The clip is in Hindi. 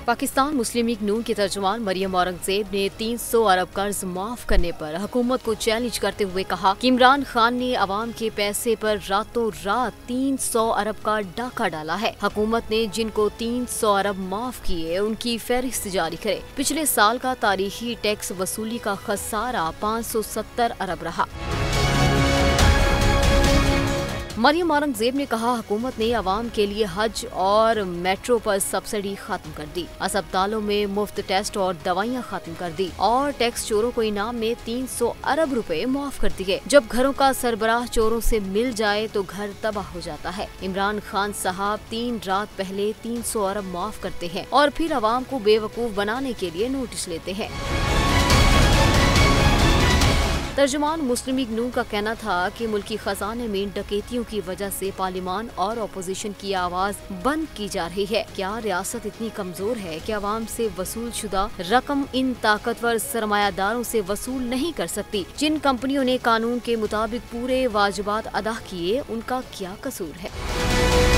पाकिस्तान मुस्लिम लीग नून के तर्जुमान मरियम औरंगजेब ने 300 अरब कर्ज माफ करने पर हुकूमत को चैलेंज करते हुए कहा कि इमरान खान ने अवाम के पैसे पर रातों रात 300 अरब का डाका डाला है। हुकूमत ने जिनको 300 अरब माफ किए उनकी फहरिस्त जारी करे। पिछले साल का तारीखी टैक्स वसूली का खसारा 570 अरब रहा। मरियम औरंगजेब ने कहा, हुकूमत ने अवाम के लिए हज और मेट्रो पर सब्सिडी खत्म कर दी, अस्पतालों में मुफ्त टेस्ट और दवाइयां खत्म कर दी और टैक्स चोरों को इनाम में 300 अरब रुपए माफ कर दिए। जब घरों का सरबराह चोरों से मिल जाए तो घर तबाह हो जाता है। इमरान खान साहब 3 रात पहले 300 अरब माफ करते हैं और फिर अवाम को बेवकूफ बनाने के लिए नोटिस लेते हैं। तर्जुमान मुस्लिम लीग नून का कहना था कि मुल्की खजाने में डकैतियों की वजह से पार्लियामान और अपोजिशन की आवाज बंद की जा रही है। क्या रियासत इतनी कमजोर है कि आवाम से वसूल शुदा रकम इन ताकतवर सरमायादारों से वसूल नहीं कर सकती? जिन कंपनियों ने कानून के मुताबिक पूरे वाजिबात अदा किए, उनका क्या कसूर है?